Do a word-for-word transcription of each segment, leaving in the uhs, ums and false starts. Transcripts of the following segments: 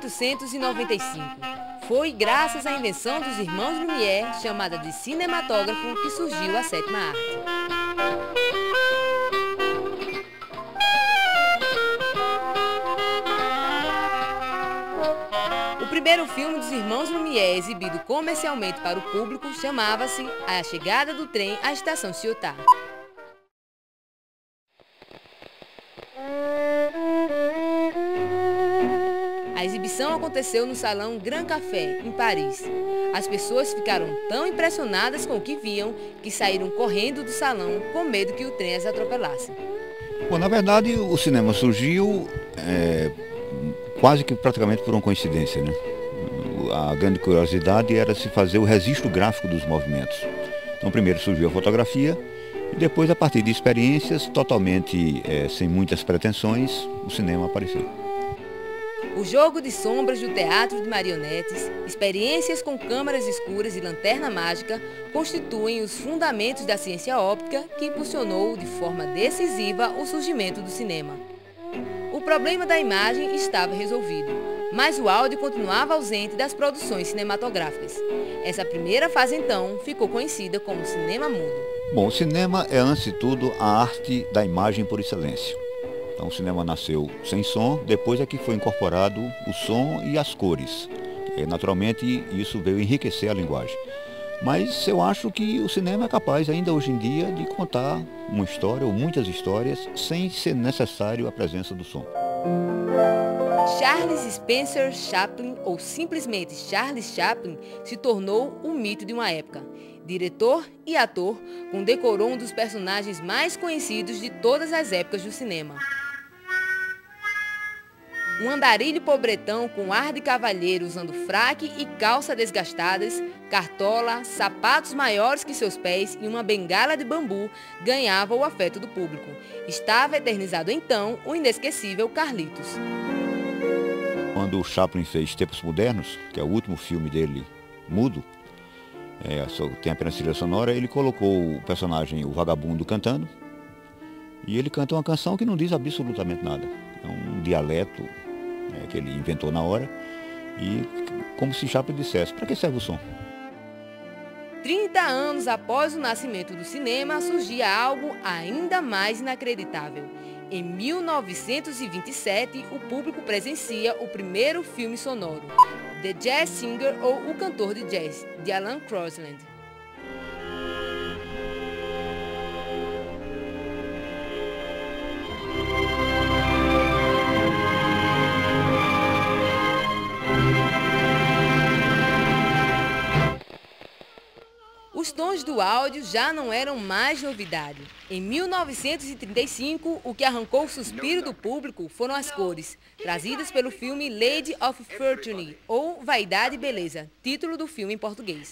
oitocentos e noventa e cinco. Foi graças à invenção dos irmãos Lumière, chamada de cinematógrafo, que surgiu a sétima arte. O primeiro filme dos irmãos Lumière exibido comercialmente para o público chamava-se A Chegada do Trem à Estação Ciotat. A exibição aconteceu no Salão Grand Café, em Paris. As pessoas ficaram tão impressionadas com o que viam que saíram correndo do salão com medo que o trem as atropelasse. Bom, na verdade, o cinema surgiu é, quase que praticamente por uma coincidência, né? A grande curiosidade era se fazer o registro gráfico dos movimentos. Então, primeiro surgiu a fotografia e depois, a partir de experiências totalmente é, sem muitas pretensões, o cinema apareceu. O jogo de sombras do teatro de marionetes, experiências com câmaras escuras e lanterna mágica constituem os fundamentos da ciência óptica que impulsionou de forma decisiva o surgimento do cinema. O problema da imagem estava resolvido, mas o áudio continuava ausente das produções cinematográficas. Essa primeira fase, então, ficou conhecida como cinema mudo. Bom, o cinema é, antes de tudo, a arte da imagem por excelência. Então, o cinema nasceu sem som, depois é que foi incorporado o som e as cores. E, naturalmente, isso veio enriquecer a linguagem. Mas eu acho que o cinema é capaz, ainda hoje em dia, de contar uma história ou muitas histórias sem ser necessário a presença do som. Charles Spencer Chaplin, ou simplesmente Charles Chaplin, se tornou o mito de uma época. Diretor e ator, condecorou um dos personagens mais conhecidos de todas as épocas do cinema. Um andarilho pobretão com ar de cavalheiro usando fraque e calça desgastadas, cartola, sapatos maiores que seus pés e uma bengala de bambu ganhava o afeto do público. Estava eternizado então o inesquecível Carlitos. Quando o Chaplin fez Tempos Modernos, que é o último filme dele mudo, é, tem apenas trilha sonora, ele colocou o personagem, o vagabundo, cantando, e ele canta uma canção que não diz absolutamente nada. É um dialeto é, que ele inventou na hora, e como se Chaplin dissesse, para que serve o som? trinta anos após o nascimento do cinema, surgia algo ainda mais inacreditável. Em mil novecentos e vinte e sete, o público presencia o primeiro filme sonoro, The Jazz Singer, ou O Cantor de Jazz, de Alan Crosland. Os tons do áudio já não eram mais novidade. Em mil novecentos e trinta e cinco, o que arrancou o suspiro do público foram as cores, trazidas pelo filme Lady of Fortune, ou Vaidade e Beleza, título do filme em português.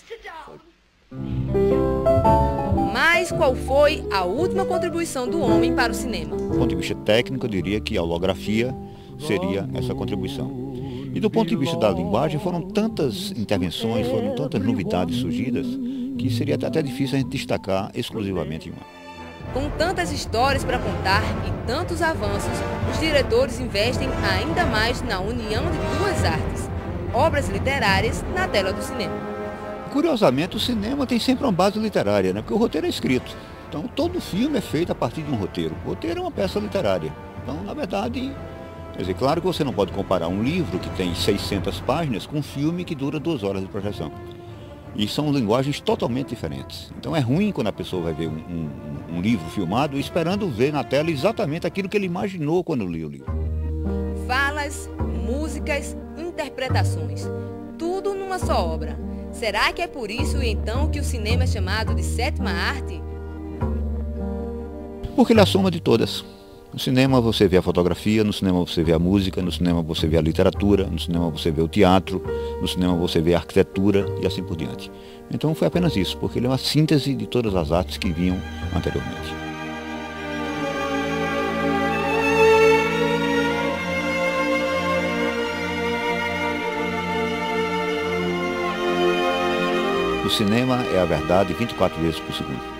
Mas qual foi a última contribuição do homem para o cinema? Do ponto de vista técnico, eu diria que a holografia seria essa contribuição. E do ponto de vista da linguagem, foram tantas intervenções, foram tantas novidades surgidas, que seria até difícil a gente destacar exclusivamente uma. Com tantas histórias para contar e tantos avanços, os diretores investem ainda mais na união de duas artes, obras literárias na tela do cinema. Curiosamente, o cinema tem sempre uma base literária, né? Porque o roteiro é escrito. Então, todo filme é feito a partir de um roteiro. O roteiro é uma peça literária. Então, na verdade, quer dizer, claro que você não pode comparar um livro que tem seiscentas páginas com um filme que dura duas horas de projeção. E são linguagens totalmente diferentes. Então é ruim quando a pessoa vai ver um, um, um livro filmado esperando ver na tela exatamente aquilo que ele imaginou quando lia o livro. Falas, músicas, interpretações, tudo numa só obra. Será que é por isso então que o cinema é chamado de sétima arte? Porque ele é a soma de todas. No cinema você vê a fotografia, no cinema você vê a música, no cinema você vê a literatura, no cinema você vê o teatro, no cinema você vê a arquitetura e assim por diante. Então foi apenas isso, porque ele é uma síntese de todas as artes que vinham anteriormente. O cinema é a verdade vinte e quatro vezes por segundo.